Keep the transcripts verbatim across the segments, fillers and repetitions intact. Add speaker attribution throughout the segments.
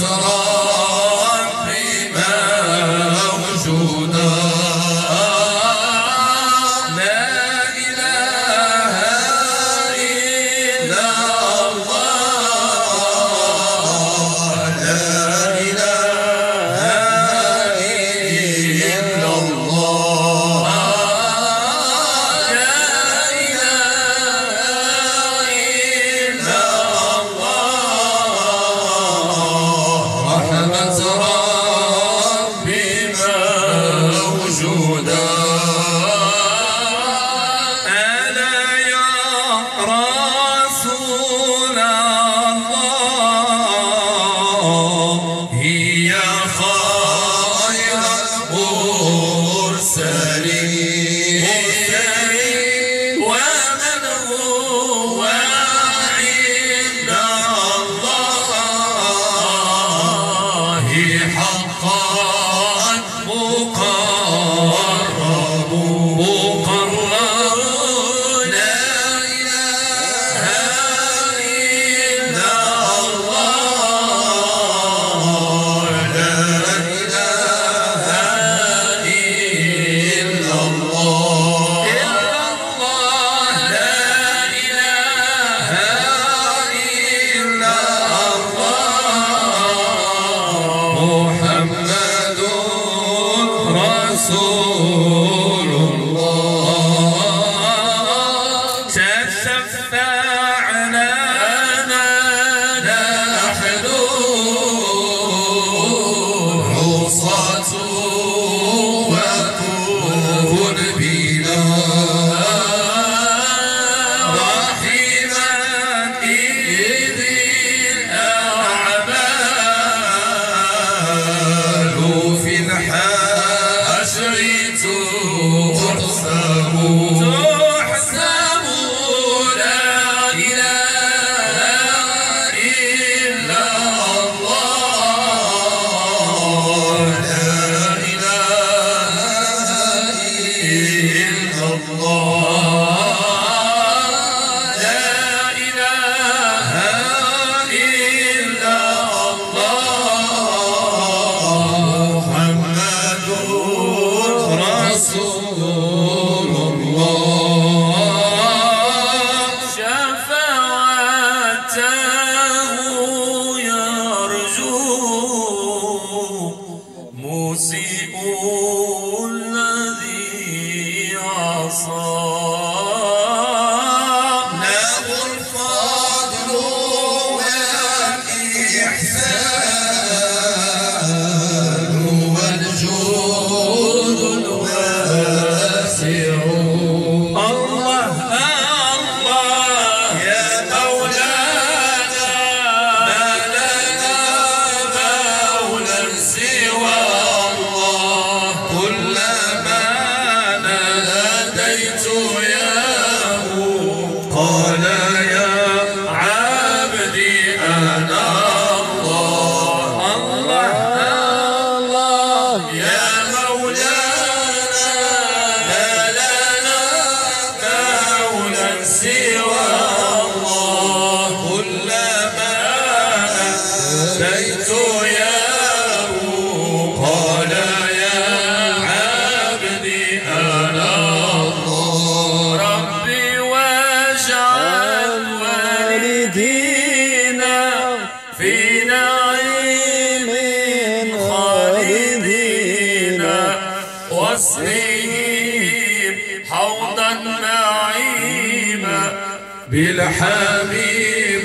Speaker 1: بالحبيب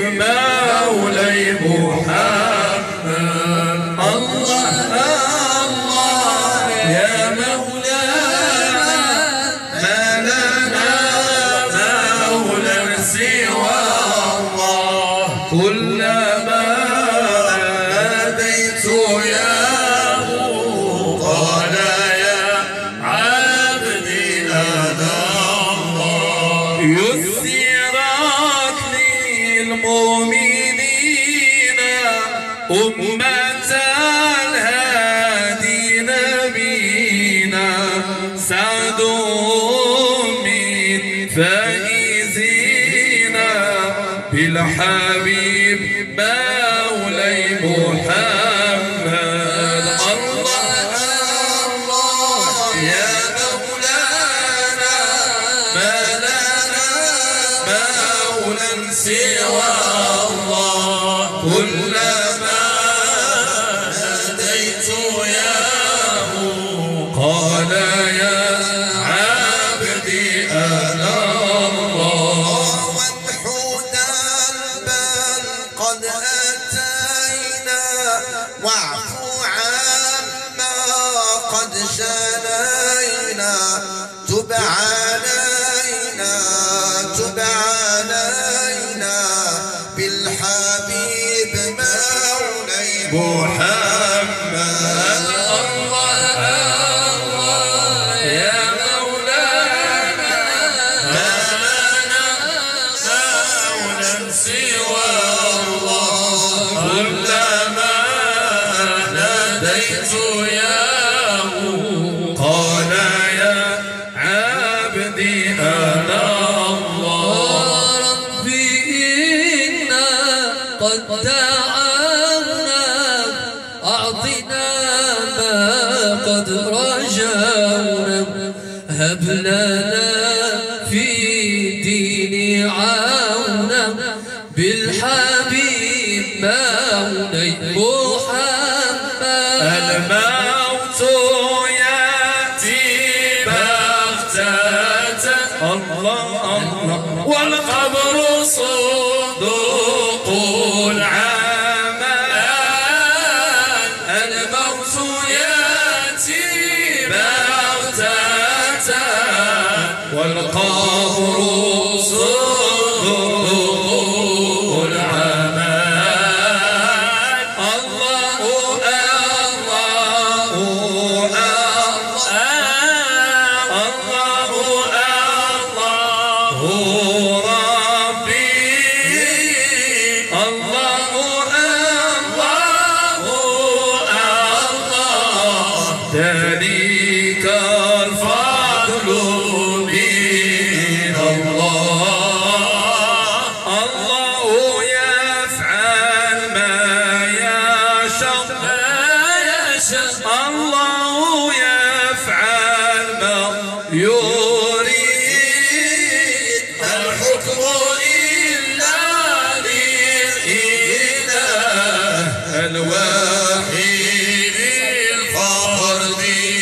Speaker 1: مولاي محمد. الله الله يا مولانا ما لنا مولى سوى الله، كلما ناديت ياه قال يا عبدي أنا الله. المؤمنين أمة الهادي نبينا سعد من فائزين بالحبيب مولاي محمد.
Speaker 2: واعفو عما قد شنينا تب علينا تب علينا بالحبيب مولاي محمد.
Speaker 1: الله الله يا مولانا ما لنا مولى سوى الله كلما ناديت ياه قال يا عبدي أنا الله. ربي إنا قد دعونا أعطنا ما قد رجونا هب لنا في دين عونا بالحبيب مولاي محمد. الموت يأتي بغتة الله الله والقبر صندوق العمل. الموت يأتي بغتة والقبر صندوق العمل. الله الله الله الله ربي الله الله الله ذلك الفضل من الله. الله يفعل ما يشاء الله يفعل ما يريد الحكم إلا للإله الوحيد الفرد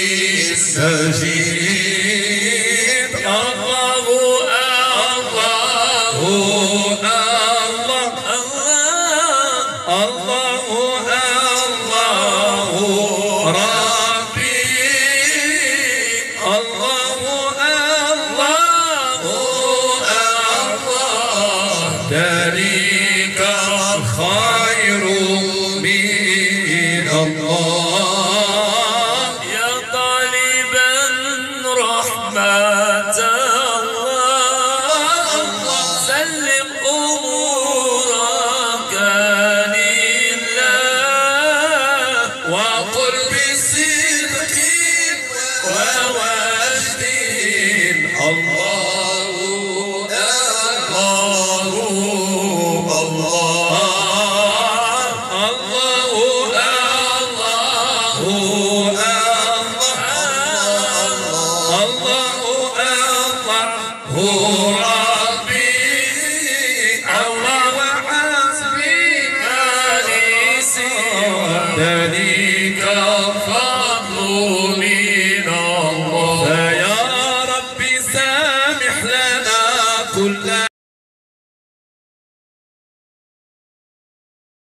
Speaker 1: السجيد. الله الله الله الله الله ربي الله الله الله ذلك الخير من الله. يا طالبا رحمة الله سلم أمورك لله وقل بصدق ووجد الله الله الله الله الله الله ربي الله وحسبي ما لي سوى ذلك الفضل